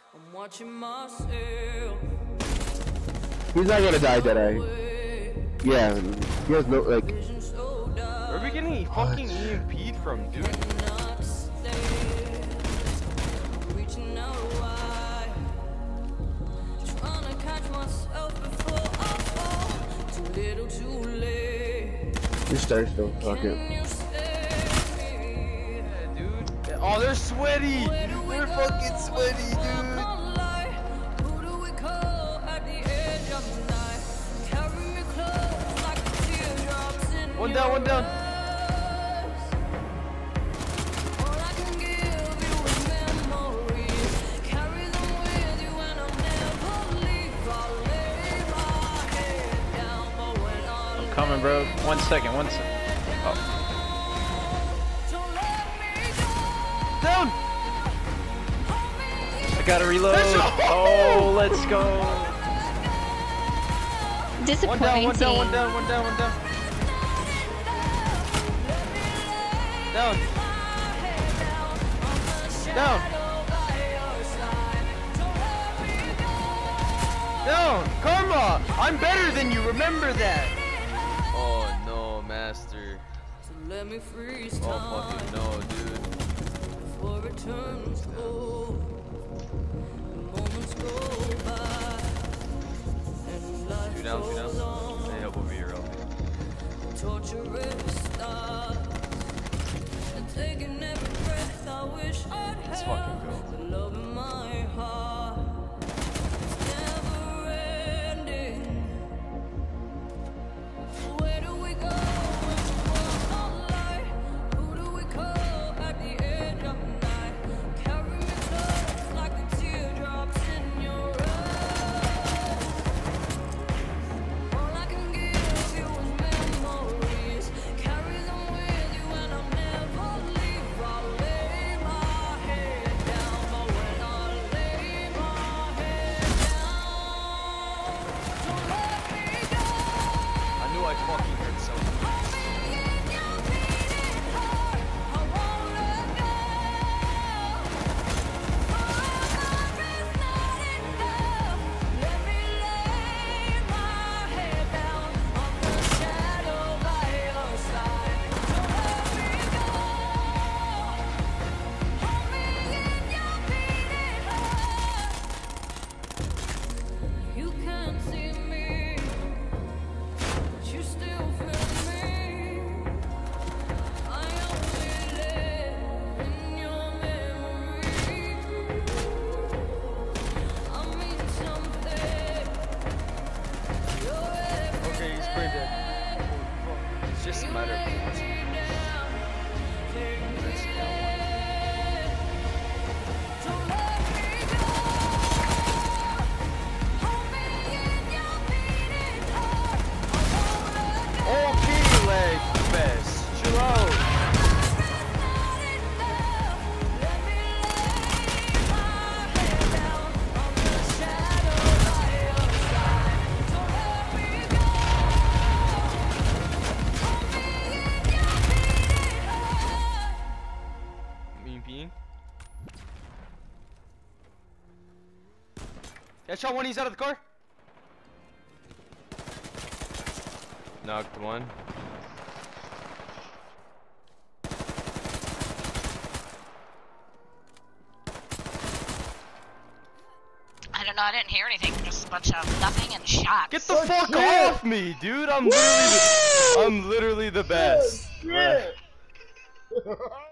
I'm watching myself. He's not gonna die, Deadeye. Yeah, he has no, like... Where are we getting fucking EMP'd from, dude? Just start still, fuck it. Yeah, dude. Oh, they're sweaty! They're fucking sweaty, dude! One down, one down. I'm coming, bro. 1 second, 1 second. Oh. Down! I gotta reload. Oh, let's go. Disappointing. One down, one down, one down, one down. Down. Down. Down. Karma! I'm better than you, remember that! Oh no, master. Let me freeze Oh fucking no, dude. before it turns cold. The moments go by and life Shoot down, shoot down. goes on. Hey, help over here, help me. Torturous starts and taking every breath I wish I'd Let's have. fucking go. The love in my heart is never ending. Where do we go? Which one's our light? Who do we call at the edge of the night? Carry me close like the teardrops in your eyes. All I can give you is memories. Carry them with you and I'll never leave. I'll lay my head down, but when I lay my head down, don't let me go. I knew I fucking heard something. You can't see me, but you still feel me. I only live in your memory. I mean something. Okay, he's pretty dead. It's just a matter of okay, leg fest. Chill out. Mean being. Yeah, shot one. He's out of the car. Knocked one. I don't know, I didn't hear anything, just a bunch of nothing and shots. Get the fuck off me, dude! I'm literally the best. Yeah.